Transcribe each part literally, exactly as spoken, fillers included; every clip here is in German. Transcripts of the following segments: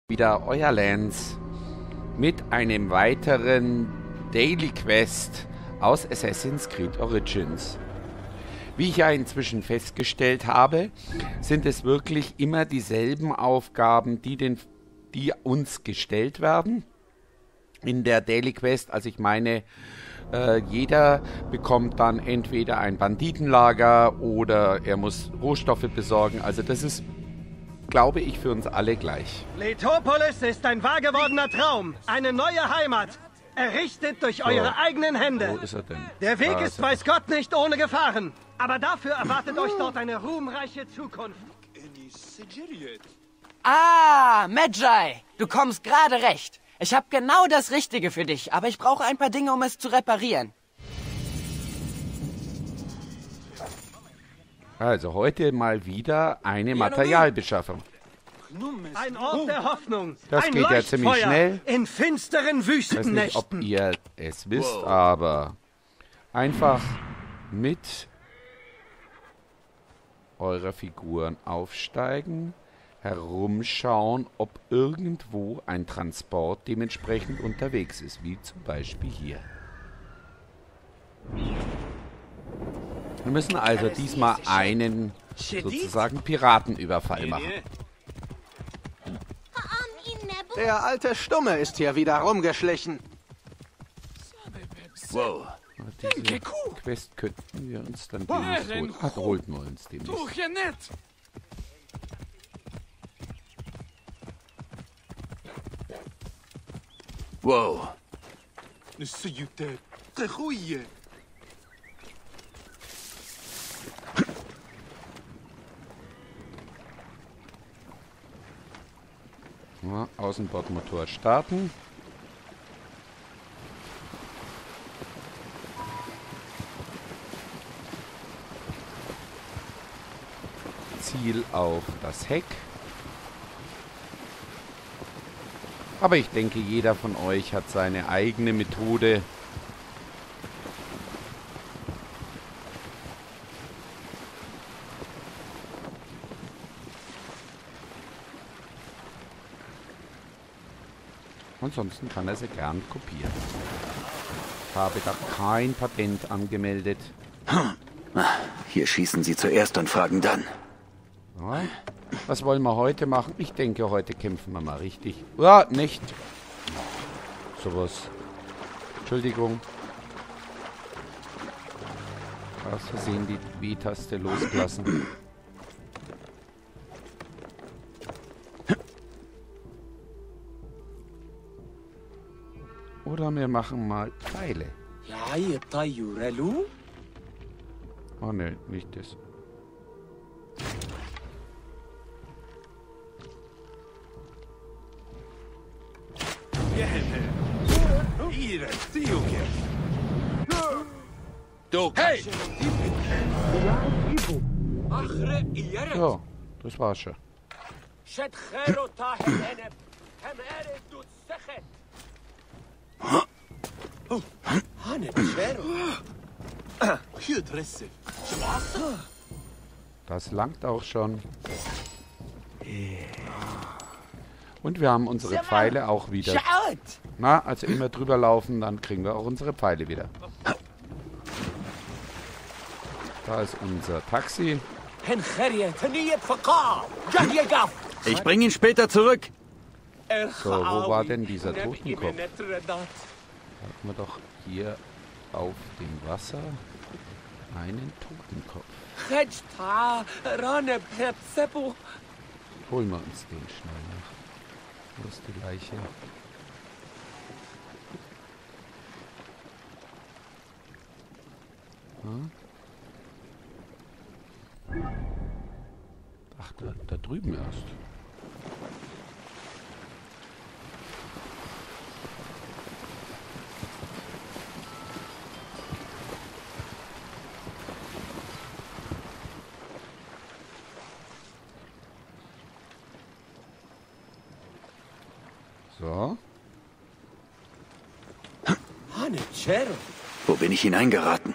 Wieder euer Lance mit einem weiteren Daily Quest aus Assassin's Creed Origins. Wie ich ja inzwischen festgestellt habe, sind es wirklich immer dieselben Aufgaben, die, den, die uns gestellt werden in der Daily Quest. Also ich meine, äh, jeder bekommt dann entweder ein Banditenlager oder er muss Rohstoffe besorgen. Also das ist, glaube ich, für uns alle gleich. Letopolis ist ein wahr gewordener Traum. Eine neue Heimat. Errichtet durch So. eure eigenen Hände. Wo ist er denn? Der Weg Da ist, er. weiß Gott, nicht ohne Gefahren. Aber dafür erwartet euch dort eine ruhmreiche Zukunft. Ah, Magi, du kommst gerade recht. Ich habe genau das Richtige für dich, aber ich brauche ein paar Dinge, um es zu reparieren. Also heute mal wieder eine Materialbeschaffung. Ein Ort der Hoffnung. Das ein geht ja ziemlich Leuchtfeuer schnell. in finsteren Ich weiß nicht, ob Wüstennächten. ihr es wisst, aber einfach mit eurer Figuren aufsteigen, herumschauen, ob irgendwo ein Transport dementsprechend unterwegs ist, wie zum Beispiel hier. Wir müssen also diesmal einen sozusagen Piratenüberfall machen. Der alte Stumme ist hier wieder rumgeschlichen. Wow. Diese Quest könnten wir uns dann demnächst holen. Ach, holten wir uns demnächst. Wow. Ja, Außenbordmotor starten. Ziel auf das Heck. Aber ich denke, jeder von euch hat seine eigene Methode. Ansonsten kann er sie gern kopieren. Ich habe da kein Patent angemeldet. Hier schießen sie zuerst und fragen dann. Ja. Was wollen wir heute machen? Ich denke, heute kämpfen wir mal richtig. Ja, nicht. Sowas. Entschuldigung. Aus Versehen die W-Taste losgelassen. Oder wir machen mal Pfeile. Oh ne, nicht das. Hey! So, das war's schon. Das langt auch schon. Und wir haben unsere Pfeile auch wieder. Na, also immer drüber laufen, dann kriegen wir auch unsere Pfeile wieder. Da ist unser Taxi. Ich bringe ihn später zurück. So, wo war denn dieser Totenkopf? Hatten wir doch hier auf dem Wasser einen Totenkopf. Holen wir uns den schnell nach. Wo ist die Leiche? Hm? Ach, da, da drüben erst. So. Wo bin ich hineingeraten?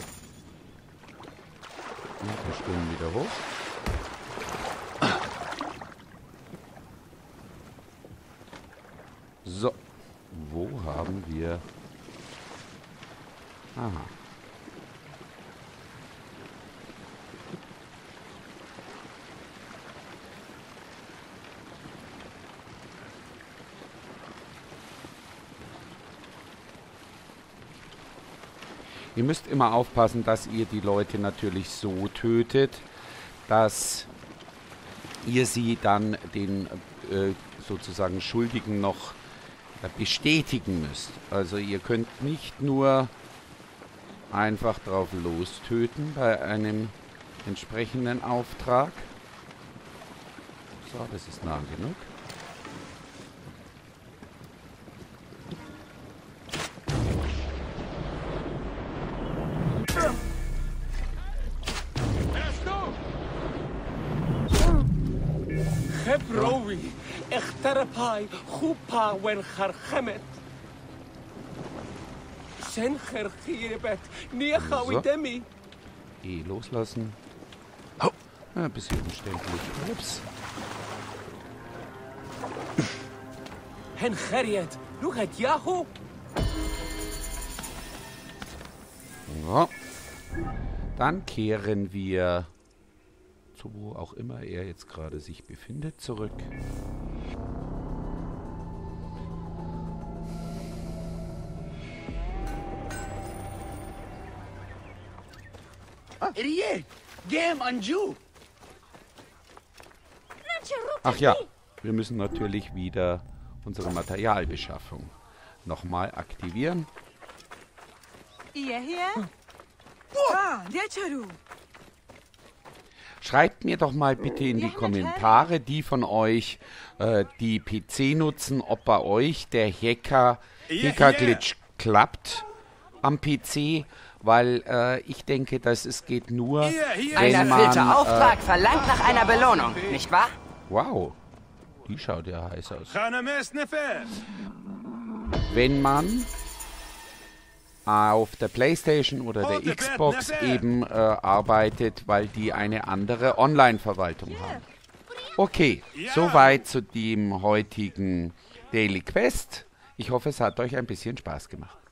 Und wir stehen wieder hoch. So, wo haben wir... Aha. Ihr müsst immer aufpassen, dass ihr die Leute natürlich so tötet, dass ihr sie dann den äh, sozusagen Schuldigen noch äh, bestätigen müsst. Also ihr könnt nicht nur einfach drauf lostöten bei einem entsprechenden Auftrag. So, das ist nah genug. Hebrowi, Echterpai, Chupa, wen Charchemet. Sencher Chiebet, Niechawi So. Demi. E loslassen. Oh, ein bisschen umständlich. Ups. Hen Cheriet, Luchet Yahu. So. Dann kehren wir zu wo auch immer er jetzt gerade sich befindet, zurück. Ach ja, wir müssen natürlich wieder unsere Materialbeschaffung nochmal aktivieren. Ihr hier? Ah, der Charu. Schreibt mir doch mal bitte in die Kommentare, die von euch, äh, die P C nutzen, ob bei euch der Hacker, Hacker-Glitch klappt am P C, weil äh, ich denke, dass es geht nur, wenn Ein man... erfüllter Auftrag Äh, verlangt nach einer Belohnung, nicht wahr? wow, die schaut ja heiß aus. Wenn man auf der PlayStation oder der Xbox eben äh, arbeitet, weil die eine andere Online-Verwaltung haben. Okay, soweit zu dem heutigen Daily Quest. Ich hoffe, es hat euch ein bisschen Spaß gemacht.